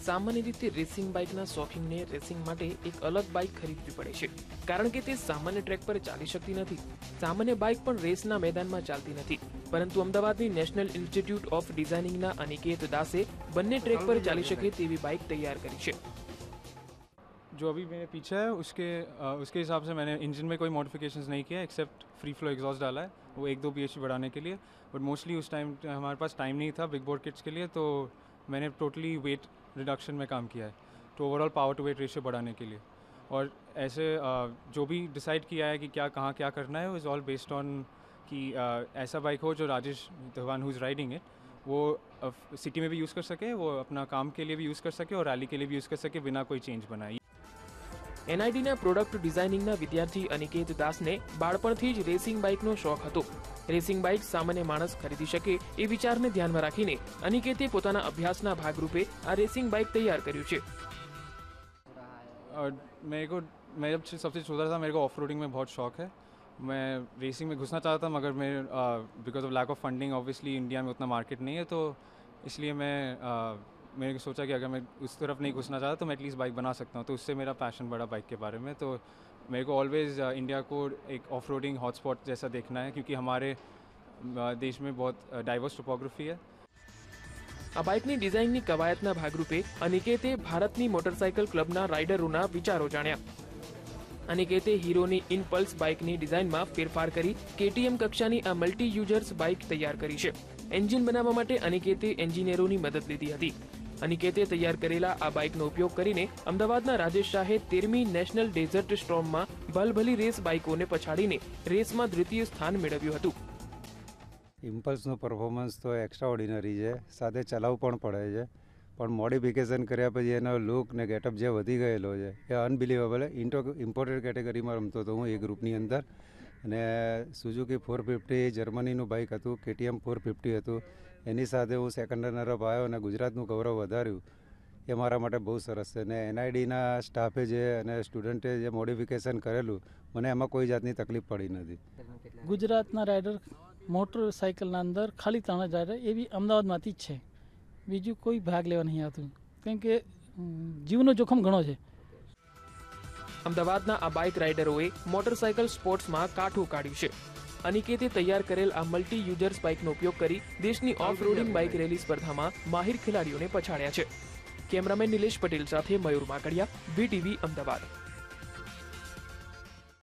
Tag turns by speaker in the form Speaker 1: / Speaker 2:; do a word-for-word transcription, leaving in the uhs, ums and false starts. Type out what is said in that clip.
Speaker 1: सामान्य रीते racing बाइकना शौकीनने racing माटे एक अलग बाइक खरीदवी पड़े छे, कारण के ते सामान्य ट्रेक पर चाली शकती नथी। सामान्य बाइक पण रेसना मैदाનમાં ચાલતી નથી, પરંતુ અમદાવાદની નેશનલ ઇન્સ્ટિટ્યૂટ ઓફ ડિઝાઇનિંગના અનિકેત દાસે બંને ટ્રેક પર ચાલી શકે તેવી બાઇક તૈયાર કરી છે।
Speaker 2: जो अभी मेरे पीछे है उसके आ, उसके हिसाब से मैंने इंजन में कोई मॉडिफिकेशंस नहीं किया, एक्सेप्ट फ्री फ्लो एग्जॉस्ट डाला है, वो एक दो पीएचपी बढ़ाने के लिए। बट मोस्टली उस टाइम हमारे पास टाइम नहीं था बिग बोर्ड किट्स के लिए, तो मैंने टोटली वेट रिडक्शन में काम किया है, तो overall power to weight ratio बढ़ाने के लिए। और ऐसे आ, जो भी डिसाइड किया है कि क्या कहाँ क्या करना है, इज़ ऑल बेस्ड ऑन कि आ, ऐसा बाइक हो जो Rajesh the one who is riding it वो सिटी में भी यूज़ कर सके, वो अपना काम के लिए भी यूज़ कर सके और रैली के लिए भी यूज़ कर सके बिना कोई चेंज बनाए।
Speaker 1: एनआईटी प्रोडक्ट डिजाइनिंगना विद्यार्थी अनिकेत दासने बाळपणथी ज रेसिंग बाइकनो शौक हतो। रेसिंग बाइक सामान्य माणस खरीदी शके ए विचारने ध्यानमां राखीने अनिकेते पोताना अभ्यासना भागरूपे आ रेसिंग बाइक तैयार कर्युं छे।
Speaker 2: मेरे को मैं जब सबसे छोटा था मेरे को ऑफ रोडिंग में बहुत शौक है। मैं रेसिंग में घुसना चाहता था, मगर मेरे because of lack of funding obviously India में उतना मार्केट नहीं है, तो इसलिए मैं uh, मैंने सोचा कि अगर मैं उस तरफ नहीं घुसना चाहता तो मैं एटलीस्ट बाइक बना सकता हूँ, तो उससे मेरा पैशन बढ़ा बाइक के बारे में। तो मेरे को ऑलवेज इंडिया को एक ऑफ रोडिंग हॉटस्पॉट जैसा देखना है, क्योंकि हमारे देश में बहुत डाइवर्स टोपोग्राफी है।
Speaker 1: आ बाइकनी डिजाइननी कवायतना भागरूपे अनिकेते भारतनी मोटरसाइकल क्लबना राइडरोना विचारो जाण्या। अनिकेते हीरोनी इनपल्स बाइकनी डिजाइनमा फेरफार करी केटीएम कक्षानी आ मल्टी यूजर्स बाइक तैयार करी छे। एंजिन बनाववा माटे अनिकेते एंजिनियरोनी मदद लीधी हती। अनिकेते तैयार करेला आ बाइकनो उपयोग करीने अमदावादना राजेश शाहे तेरमी नेशनल डेजर्ट स्टॉर्ममां भलभली रेस बाइकोने पछाड़ीने रेसमां द्वितीय स्थान मेळव्युं हतुं।
Speaker 3: इम्पल्सनो परफॉर्मन्स तो एक्स्ट्राऑर्डिनरी है, साथे चलावવું પણ પડે છે, પણ મોડિફિકેશન કર્યા પછી એનો લુક ને ગેટઅપ જે વધી ગયેલો છે એ અનબિલીવેબલ है। ઇન્ટો ઇમ્પોર્ટેડ કેટેગરીમાં રમતો હતો હું એ ગ્રુપની અંદર, અને સુઝુકી ફોર ફિફ્ટી જર્મનીનું બાઇક હતું, કેટીએમ ફોર ફિફ્ટી હતું, એની સાથે હું સેકન્ડ રનરઅપ આવ્યો અને ગુજરાતનું ગૌરવ વધાર્યું, એ મારા માટે બહુ સરસ છે। અને એનઆઈડીના સ્ટાફે જે અને સ્ટુડન્ટે જે મોડિફિકેશન કરેલું મને એમાં કોઈ જાતની તકલીફ પડી નથી।
Speaker 4: ગુજરાતના રાઇડર મોટરસાઇકલના અંદર ખાલી ત્રણ જ રાઇડર એવી અમદાવાદમાંથી જ છે, બીજું કોઈ ભાગ લેવા નહીં આવતું, કેમ કે જીવનો જોખમ ઘણો છે।
Speaker 1: અમદાવાદના આ બાઇક રાઇડરોએ મોટરસાઇકલ સ્પોર્ટ્સમાં કાઠું કાઢ્યું છે। અનિકેતે તૈયાર કરેલ આ મલ્ટી યુઝર્સ બાઇકનો ઉપયોગ કરી દેશની ઓફ રોડિંગ બાઇક રેલી સ્પર્ધામાં માહિર ખેલાડીઓને પછાડ્યા છે। કેમેરામેન નિલેશ પટેલ સાથે મયુર માકડિયા, વીટીવી અમદાવાદ।